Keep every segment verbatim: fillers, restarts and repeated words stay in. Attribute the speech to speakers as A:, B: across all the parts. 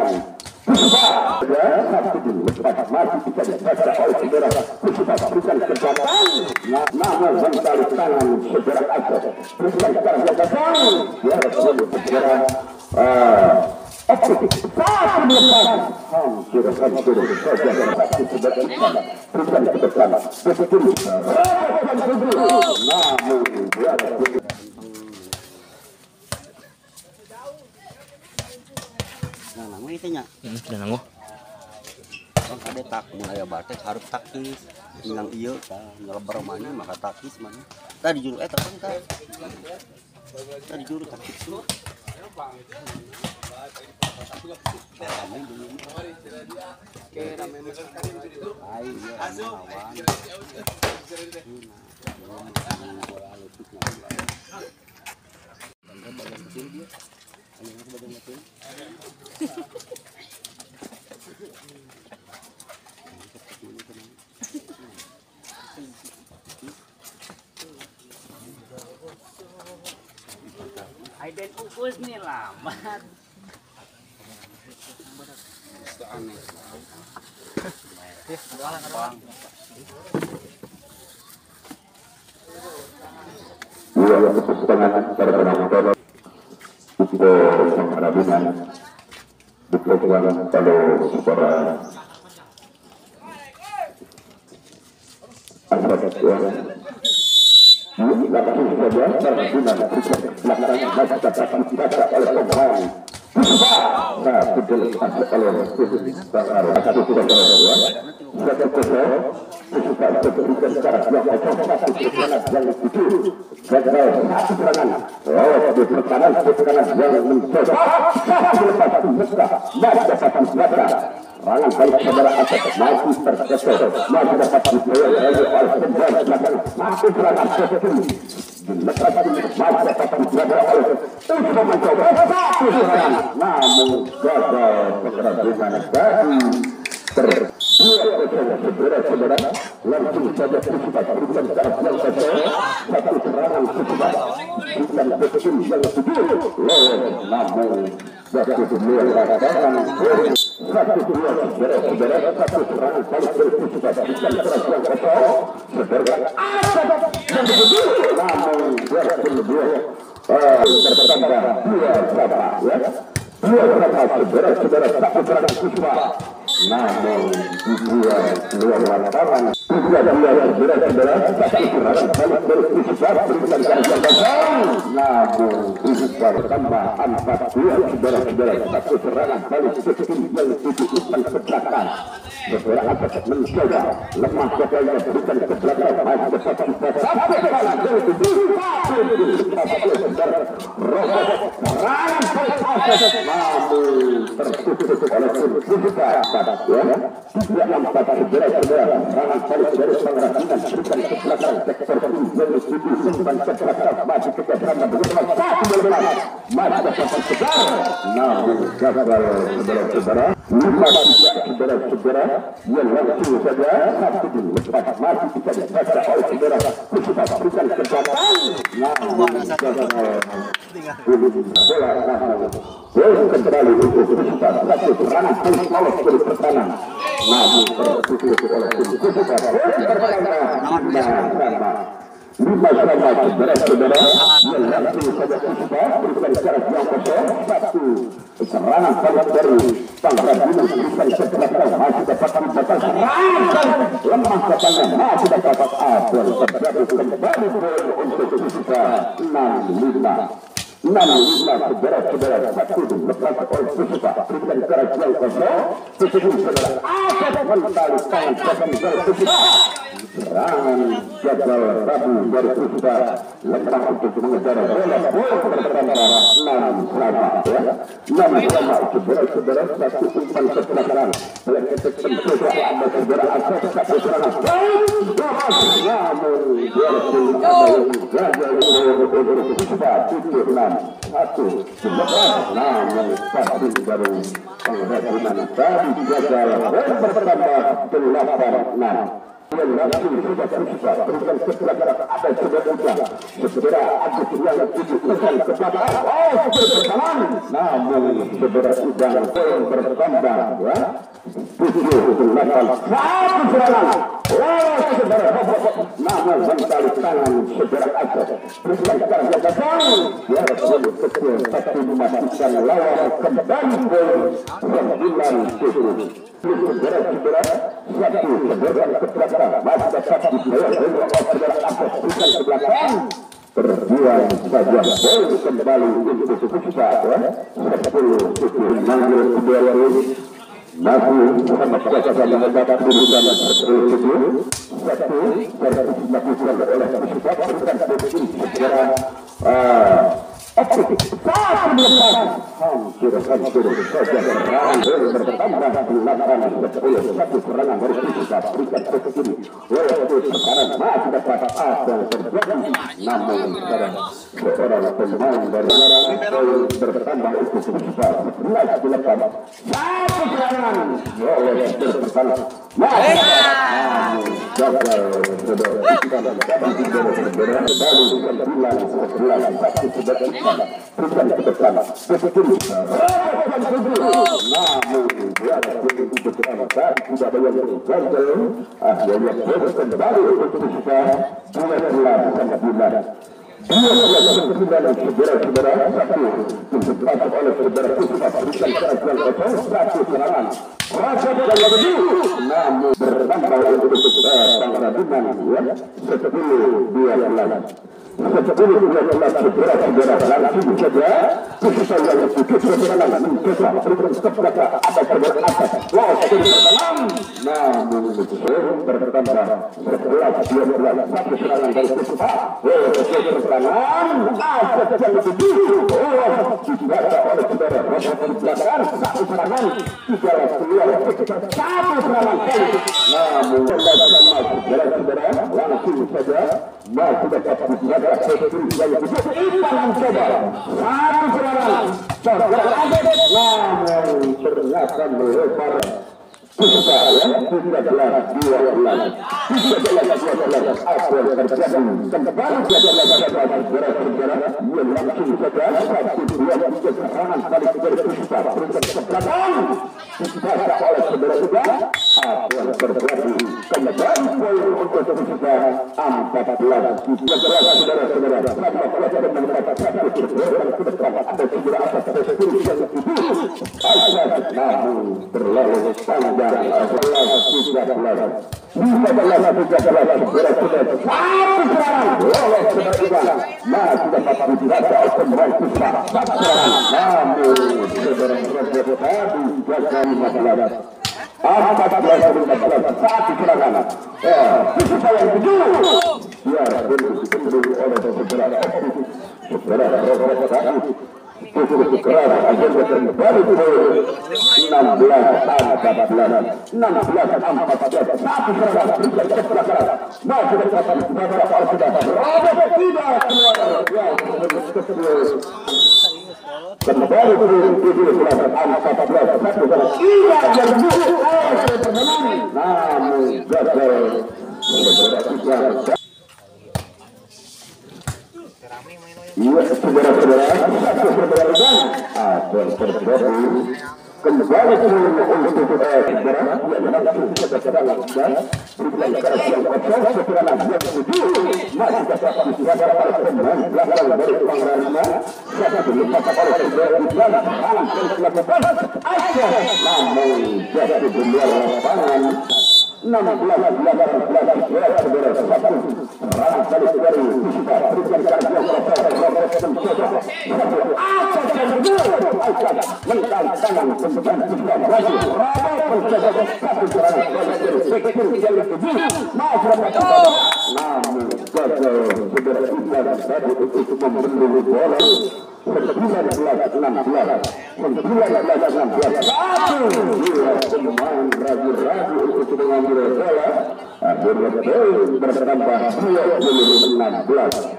A: Ya, satu dulu, lepas mati bisa dibaca oleh saudara. Kita berikan kesempatan. Nah, namun kembali tangan saudara Aceh. Berikan kesempatan. Ya, saudara. Oke, saat melepas. Hampir, hampir saja. Berikan kesempatan. Betul. Namun, ya,
B: nah nanggu itu nya
C: hmm, sudah nanggu
B: kan ada tak mulai batek harus takis hilang iya nyelebar mana maka takis mana tadi juru eh tekan kan tadi juru takis tuh
D: Aiden ukus nih lambat.
A: dua yang setengah terbenam itu pengharapan diperlukan kalau para anggota suara ini lakukan saja tergunakan pelaksanaan masa dapat dibaca oleh pemain. Nah, betul kalau sekarang satu sudah ya. Satu kosong, sesuatu seberikan secara yang kosong satu serangan yang itu gagal satu serangan. Oh, di pertahanan serangan yang mencoba satu lepas mesra, masih dapat mesra. Rangan balik saudara Aceh masih terkeser, masih dapat dibayar oleh sebelah belakang satu serangan sesuatu. Lepas masih dapat dibayar oleh untuk mencoba satu serangan, namun gagal keberhasilan dari ter saudara-saudara langsung saja kita berikan secara yang saja satu serangan sesudah bukan betul yang setuju namun satu dua katakan satu dua saudara-saudara satu serangan balik sesudah bukan serangan yang kosong saudara yang betul namun satu dua tertambah dua berapa ya dua berapa saudara-saudara satu serangan sesudah namun dua dua lapangan dua dua saudara-saudara satu serangan balik bersesudah berikan yang kosong namun itu bertambah empat dua saudara-saudara satu serangan balik sesudah yang tujuh ke belakang saudara akan mencoba lemah kepala berikan ke belakang masih dapat sampai ke dalam yang tujuh robot serangan balik namun tertutup oleh sesudah ya, tidak nampak saudara-saudara serangan balik dari pengerasian berikan ke belakang sektor yang disetujui simpan ke belakang maju ke belakang bersama satu lepas maju dapat segar namun gagal saudara-saudara lima tiga saudara-saudara yang langsung saja satu dulu lepas maju bisa dibaca oleh saudara kita berikan kesempatan namun gagal bola bola kembali untuk kita satu serangan balik lolos dari pertahanan namun tertutup oleh kita lima sama saudara-saudara yang langsung saja kita berikan secara yang kosong satu serangan balik dari Pangkat Gunung berikan sebelah masih dapat dibatas lemah katanya masih dapat abel terjadi kembali untuk kita enam lima enam lima saudara-saudara satu lepas oleh sesudah berikan secara yang kosong sesudah saudara ada kembali tangan belakang dari sesudah serangan gagal rabu dari sesudah lepas untuk mengejar bola bola pertama enam selama ya enam selama saudara-saudara satu umpan sebelah kanan oleh ketekan saudara ada saudara asal satu serangan namun dia ada yang gagal untuk sesudah tujuh enam satu sebelas namun pasti baru penghasilan tadi gagal bertambah delapan enam langsung sudah terbuka berikan kebelakang ada sudah udah segera ada yang tujuh bukan ke belakang oh sudah berjalan namun segera sudah poin bertambah ya tujuh delapan satu serangan oh segera namun mentali tangan segera ada berikan sekarang ya datang ya sudah kecil tapi memastikan lawan kembali poin sembilan tujuh segera segera satu segera ke belakang masih tetap di bawah segera atas berikan ke belakang berjuang saja poin kembali untuk Puspa ya sepuluh tujuh manggil kedua waris masih sama kuasa yang mendapat berikan sepuluh tujuh satu terus dilakukan oleh Puspa berikan posisi segera Oke, saat melepas hampir hampir saja serangan bertambah delapan sepuluh satu serangan dari Puspa berikan ke kiri. Walaupun sekarang masih dapat apa yang terjadi, namun sekarang seorang pemain dari poin bertambah itu Puspa sebelas delapan satu serangan oleh bertambah. Namun gagal sudah kita dapat tidak berbeda baru sembilan sebelas satu sebagai bukan bersama seperti namun dia begitu bersama tidak ada yang gagal akhirnya kembali untuk kita dua belas sembilan dua belas sembilan segera-segera satu disebut oleh saudara Puspa berikan serangan kosong satu serangan rasa dan lebih namun bertambah untuk Pangradingan ya sepuluh dua belas sepuluh dua belas segera-segera langsung saja Puspa yang sedikit serangan mencoba berikan kepada ada terbaik atas wow sudah bertahan namun bertambah sebelas dua belas satu serangan dari Puspa oh serangan ada yang lebih oh dibaca oleh saudara Robert belakang satu serangan tiga keluar satu serangan namun sama saudara-saudara langsung saja masih dapat dijaga seperti yang disebut Ipan coba satu serangan saudara namun ternyata melebar Puspa ya tiga belas dua belas tiga belas dua belas apa yang terjadi kembali tiga belas saudara-saudara yang langsung saja satu dua tiga serangan kali dari Puspa berikan ke belakang dibaca oleh saudara-saudara apa yang terjadi kembali poin untuk Puspa empat belas tiga belas saudara-saudara sama kuasa dan mendapat satu serangan ke depan ada segera atas posisi yang tujuh namun terlalu panjang sebelas tiga belas lima belas tiga belas berat-berat satu serangan lolos kemenangan masih dapat dibaca oleh pemain Puspa satu serangan namun saudara Robert tadi jaga lima belas empat belas lima belas satu serangan Puspa yang kedua ya diberi oleh saudara saudara Robert tadi cukup keras agenda kembali enam belas empat belas enam belas empat belas satu serangan berikan ke belakang masih dapat dibaca oleh saudara Robert tidak keluar kembali turun tujuh belas empat belas satu serangan tidak yang dulu oleh permenang namun gagal iya saudara-saudara satu saudara dan ada terjadi kembali turun untuk saudara yang langsung kita sedang dan berikan keras yang kosong serangan yang tujuh masih dapat dijaga oleh pemain belakang dari Pangradingan satu dilepas oleh saudara di belakang kanan dan belakang aja namun jatuh di luar lapangan enam belas delapan belas saudara satu serangan kali dari Puspa berikan keras yang kosong satu apa yang berdua Aisyah mentang tangan sembilan Puspa lagi Rabat mencoba satu serangan dari sektor yang kedua masih dapat namun gagal saudara Ipan tadi untuk memberi bola sembilan belas enam belas sembilan belas enam belas satu dua pemain ragu-ragu untuk mengambil bola akhirnya bertambah dua puluh enam belas dua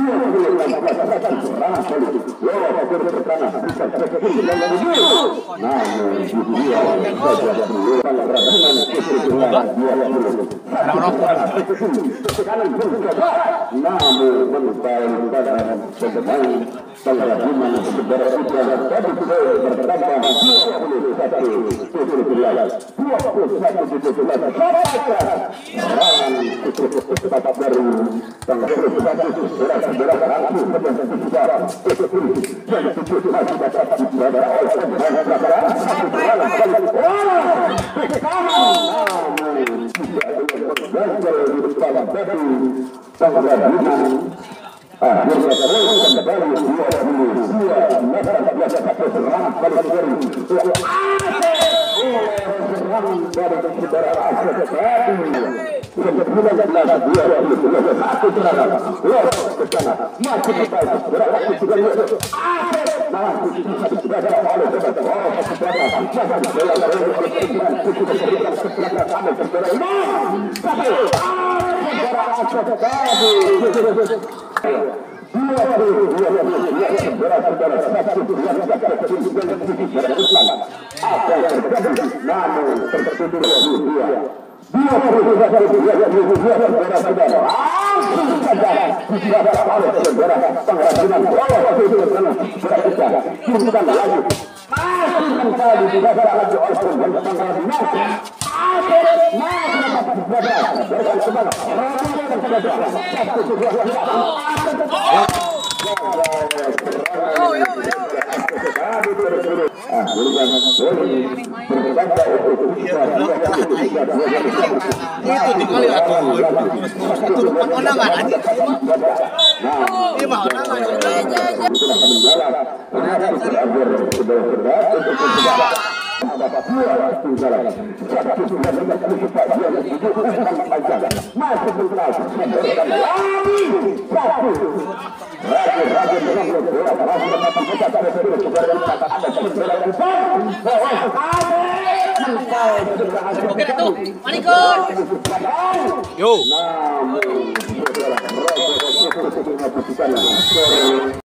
C: Itu dikali aku. Itu kondangan aja. Ini mah kondangan. Oke tuh, Manikon. Yo.